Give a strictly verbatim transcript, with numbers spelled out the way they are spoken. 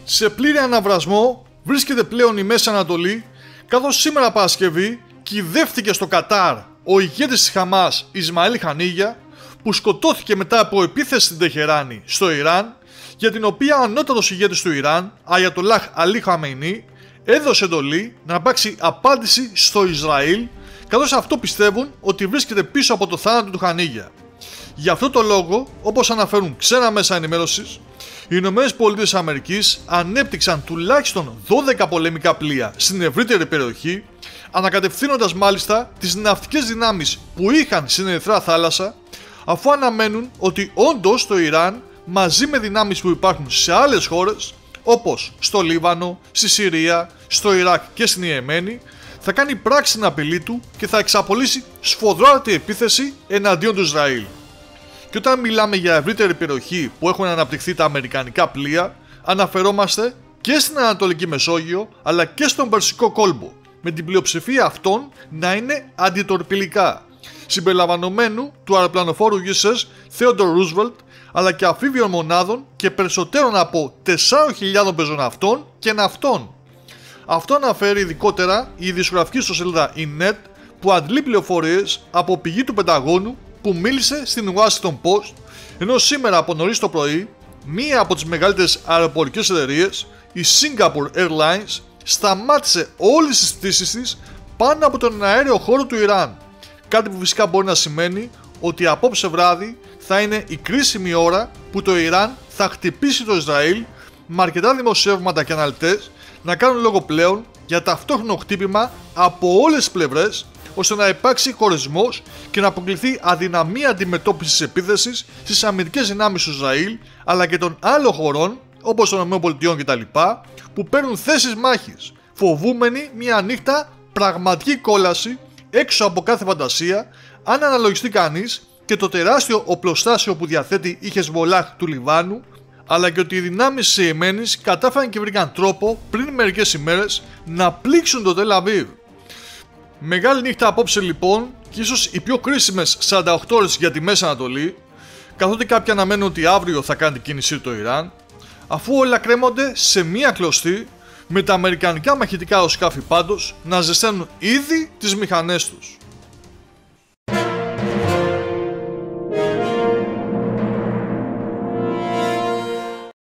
Σε πλήρη αναβρασμό βρίσκεται πλέον η Μέση Ανατολή, καθώς σήμερα Παρασκευή κυδεύτηκε στο Κατάρ ο ηγέτης της Χαμάς Ισμαήλ Χανίγια, που σκοτώθηκε μετά από επίθεση στην Τεχεράνη στο Ιράν, για την οποία ο ανώτατος ηγέτης του Ιράν, Αγιατολάχ Αλί Χαμεϊνί, έδωσε εντολή να υπάρξει απάντηση στο Ισραήλ, καθώς αυτό πιστεύουν ότι βρίσκεται πίσω από το θάνατο του Χανίγια. Γι' αυτό το λόγο, όπως αναφέρουν ξένα μέσα ενημέρωσης, οι Ηνωμένες Πολιτείες Αμερικής ανέπτυξαν τουλάχιστον δώδεκα πολεμικά πλοία στην ευρύτερη περιοχή, ανακατευθύνοντας μάλιστα τις ναυτικές δυνάμεις που είχαν στην Ερυθρά Θάλασσα, αφού αναμένουν ότι όντως το Ιράν, μαζί με δυνάμεις που υπάρχουν σε άλλες χώρες, όπως στο Λίβανο, στη Συρία, στο Ιράκ και στην Ιεμένη, θα κάνει πράξη στην απειλή του και θα εξαπολύσει σφοδρότατη επίθεση εναντίον του Ισραήλ. Και όταν μιλάμε για ευρύτερη περιοχή που έχουν αναπτυχθεί τα αμερικανικά πλοία, αναφερόμαστε και στην Ανατολική Μεσόγειο αλλά και στον Περσικό κόλπο, με την πλειοψηφία αυτών να είναι αντιτορπιλικά, συμπεριλαμβανομένου του αεροπλανοφόρου γιου ες ες Theodore Roosevelt, αλλά και αμφίβιων μονάδων και περισσότερων από τεσσάρων χιλιάδων πεζοναυτών και ναυτών. Αυτό αναφέρει ειδικότερα η ειδησιογραφική ιστοσελίδα η νετ, που αντλεί πληροφορίες από πηγή του Πενταγώνου που μίλησε στην Washington Post, ενώ σήμερα από νωρίς το πρωί μία από τις μεγαλύτερες αεροπορικές εταιρείες, η Singapore Airlines, σταμάτησε όλες τις πτήσεις της πάνω από τον αέριο χώρο του Ιράν, κάτι που φυσικά μπορεί να σημαίνει ότι απόψε βράδυ θα είναι η κρίσιμη ώρα που το Ιράν θα χτυπήσει το Ισραήλ, με αρκετά δημοσιεύματα και αναλυτές να κάνουν λόγο πλέον για ταυτόχρονο χτύπημα από όλες τις πλευρές, ώστε να υπάρξει χωρισμός και να αποκλειθεί αδυναμία αντιμετώπισης επίθεσης στις αμυντικές δυνάμεις του Ισραήλ, αλλά και των άλλων χωρών όπως των ΗΠΑ κτλ, που παίρνουν θέσεις μάχης, φοβούμενοι μια νύχτα πραγματική κόλαση έξω από κάθε φαντασία, αν αναλογιστεί κανείς και το τεράστιο οπλοστάσιο που διαθέτει η Χεσμολάχ του Λιβάνου, αλλά και ότι οι δυνάμεις της Ιεμένης κατάφεραν και βρήκαν τρόπο πριν μερικές ημέρες να πλήξουν το Τελ Αβίβ. Μεγάλη νύχτα απόψε λοιπόν, και ίσως οι πιο κρίσιμες σαράντα οκτώ ώρες για τη Μέση Ανατολή, καθότι κάποιοι αναμένουν ότι αύριο θα κάνει την κίνησή το Ιράν, αφού όλα κρέμονται σε μία κλωστή, με τα αμερικανικά μαχητικά αεροσκάφη πάντως να ζεσταίνουν ήδη τις μηχανές τους.